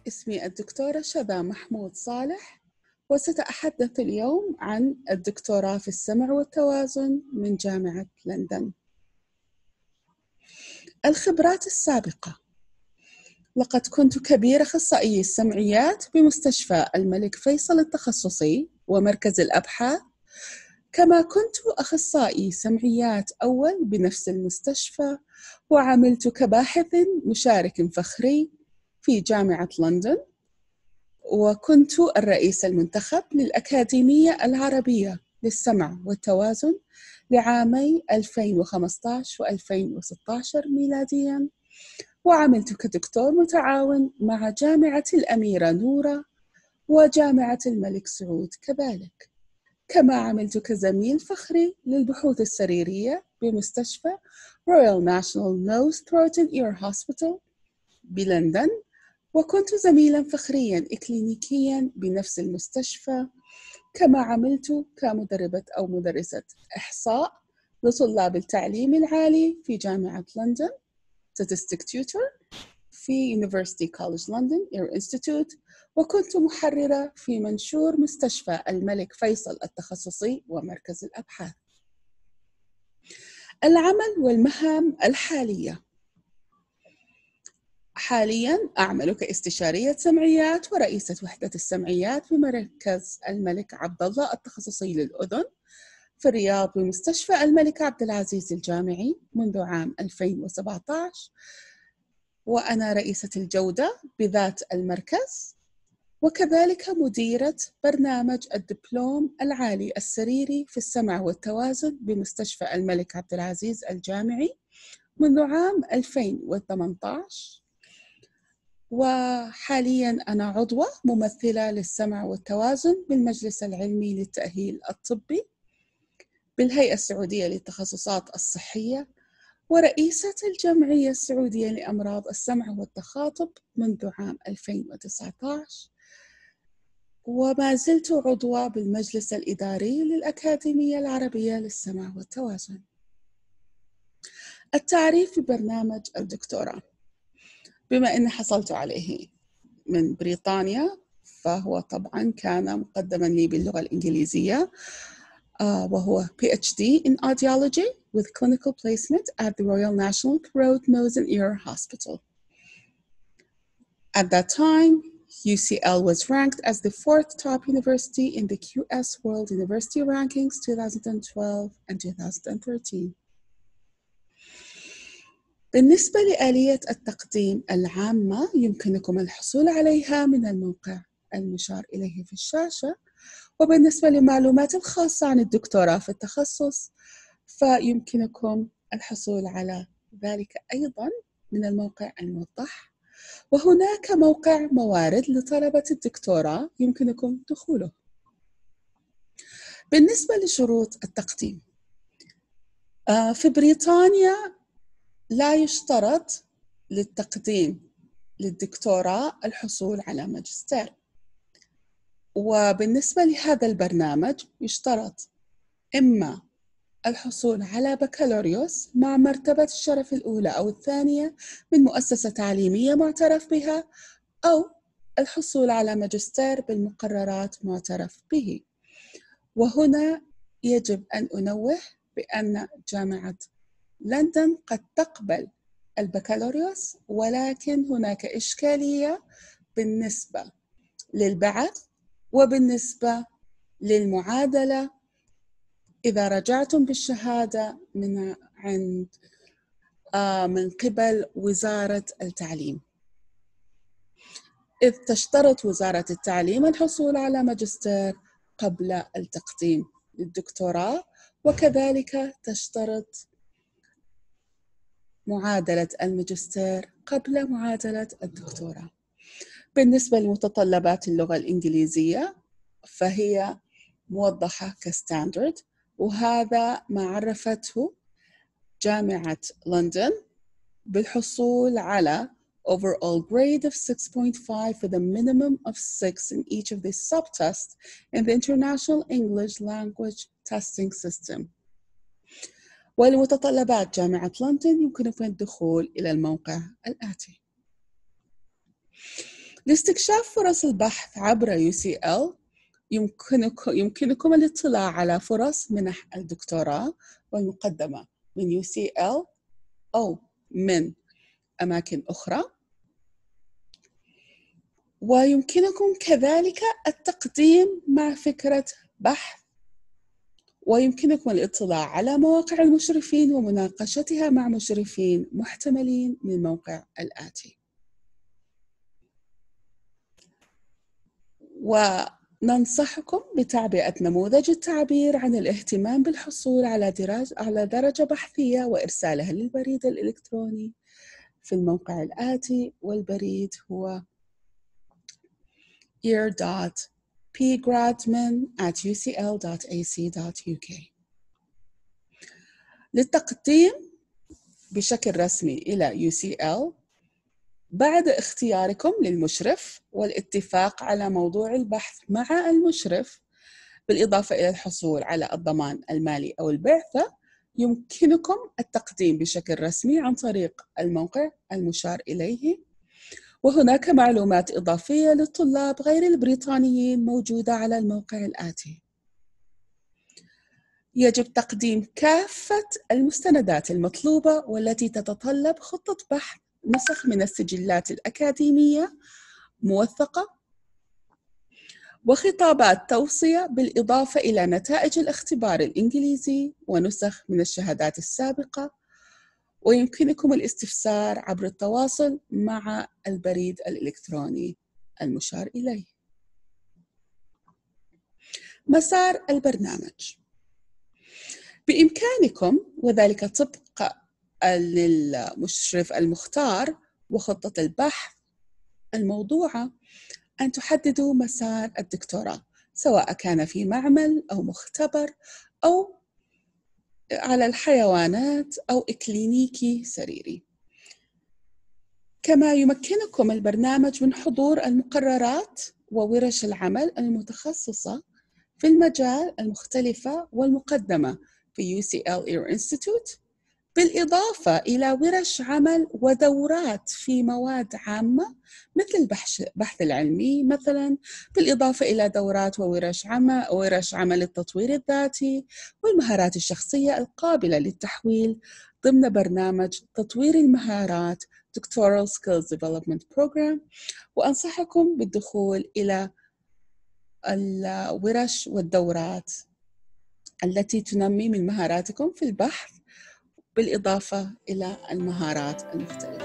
اسمي الدكتورة شذا محمود صالح، وسأتحدث اليوم عن الدكتوراه في السمع والتوازن من جامعة لندن. الخبرات السابقة: لقد كنت كبير أخصائي السمعيات بمستشفى الملك فيصل التخصصي ومركز الأبحاث، كما كنت أخصائي سمعيات أول بنفس المستشفى، وعملت كباحث مشارك فخري في جامعة لندن، وكنت الرئيس المنتخب للأكاديمية العربية للسمع والتوازن لعامي 2015 و2016 ميلادياً، وعملت كدكتور متعاون مع جامعة الأميرة نورة وجامعة الملك سعود كذلك، كما عملت كزميل فخري للبحوث السريرية بمستشفى Royal National Nose Throat and Ear Hospital بلندن، وكنت زميلاً فخرياً إكلينيكياً بنفس المستشفى، كما عملت كمدربة أو مدرسة إحصاء لطلاب التعليم العالي في جامعة لندن Statistic Tutor في University College London Ear Institute، وكنت محررة في منشور مستشفى الملك فيصل التخصصي ومركز الأبحاث. العمل والمهام الحالية: حالياً أعمل كاستشارية سمعيات ورئيسة وحدة السمعيات بمركز الملك عبد الله التخصصي للأذن في الرياض بمستشفى الملك عبد العزيز الجامعي منذ عام 2017، وأنا رئيسة الجودة بذات المركز، وكذلك مديرة برنامج الدبلوم العالي السريري في السمع والتوازن بمستشفى الملك عبد العزيز الجامعي منذ عام 2018. وحالياً أنا عضوة ممثلة للسمع والتوازن بالمجلس العلمي للتأهيل الطبي بالهيئة السعودية للتخصصات الصحية، ورئيسة الجمعية السعودية لأمراض السمع والتخاطب منذ عام 2019، وما زلت عضوة بالمجلس الإداري للأكاديمية العربية للسمع والتوازن. التعريف ببرنامج الدكتوراه: بما أني حصلت عليه من بريطانيا، فهو طبعاً كان مقدماً لي باللغة الإنجليزية، وهو PhD in Audiology with clinical placement at the Royal National Throat, Nose and Ear Hospital. At that time, UCL was ranked as the 4th top university in the QS World University Rankings 2012 and 2013. بالنسبة لآلية التقديم العامة، يمكنكم الحصول عليها من الموقع المشار إليه في الشاشة، وبالنسبة للمعلومات الخاصة عن الدكتوراه في التخصص فيمكنكم الحصول على ذلك أيضاً من الموقع الموضح، وهناك موقع موارد لطلبة الدكتوراه يمكنكم دخوله. بالنسبة لشروط التقديم، في بريطانيا لا يشترط للتقديم للدكتوراه الحصول على ماجستير، وبالنسبة لهذا البرنامج يشترط إما الحصول على بكالوريوس مع مرتبة الشرف الأولى أو الثانية من مؤسسة تعليمية معترف بها، أو الحصول على ماجستير بالمقررات معترف به. وهنا يجب أن أنوه بأن جامعة لندن قد تقبل البكالوريوس، ولكن هناك إشكالية بالنسبة للبعث وبالنسبة للمعادلة إذا رجعتم بالشهادة من قبل وزارة التعليم، إذ تشترط وزارة التعليم الحصول على ماجستير قبل التقديم للدكتوراه، وكذلك تشترط معادلة الماجستير قبل معادلة الدكتوراه. بالنسبة لمتطلبات اللغة الإنجليزية فهي موضحة كستاندرد، وهذا ما عرفته جامعة لندن بالحصول على overall grade of 6.5 with a minimum of 6 in each of the subtests in the International English Language Testing System. ولمتطلبات جامعة لندن يمكنكم الدخول إلى الموقع الآتي. لاستكشاف فرص البحث عبر UCL يمكنكم الاطلاع على فرص منح الدكتوراه والمقدمة من UCL أو من أماكن أخرى، ويمكنكم كذلك التقديم مع فكرة بحث، ويمكنكم الاطلاع على مواقع المشرفين ومناقشتها مع مشرفين محتملين من الموقع الآتي. وننصحكم بتعبئة نموذج التعبير عن الاهتمام بالحصول على درجة بحثية وإرسالها للبريد الإلكتروني في الموقع الآتي، والبريد هو ear.pgradman@ucl.ac.uk. للتقديم بشكل رسمي إلى UCL بعد اختياركم للمشرف والاتفاق على موضوع البحث مع المشرف، بالإضافة إلى الحصول على الضمان المالي أو البعثة، يمكنكم التقديم بشكل رسمي عن طريق الموقع المشار إليه. وهناك معلومات إضافية للطلاب غير البريطانيين موجودة على الموقع الآتي. يجب تقديم كافة المستندات المطلوبة والتي تتطلب خطة بحث، نسخ من السجلات الأكاديمية موثقة، وخطابات توصية، بالإضافة إلى نتائج الاختبار الإنجليزي ونسخ من الشهادات السابقة. ويمكنكم الاستفسار عبر التواصل مع البريد الإلكتروني المشار إليه. مسار البرنامج بإمكانكم، وذلك طبق للمشرف المختار وخطة البحث الموضوعة، أن تحددوا مسار الدكتوراه، سواء كان في معمل أو مختبر أو على الحيوانات أو إكلينيكي سريري. كما يمكنكم البرنامج من حضور المقررات وورش العمل المتخصصة في المجال المختلفة والمقدمة في UCL Ear Institute، بالإضافة إلى ورش عمل ودورات في مواد عامة مثل البحث العلمي مثلاً، بالإضافة إلى دورات وورش عمل التطوير الذاتي والمهارات الشخصية القابلة للتحويل ضمن برنامج تطوير المهارات Doctoral Skills Development Program. وأنصحكم بالدخول إلى الورش والدورات التي تنمي من مهاراتكم في البحث، بالإضافة إلى المهارات المختلفة.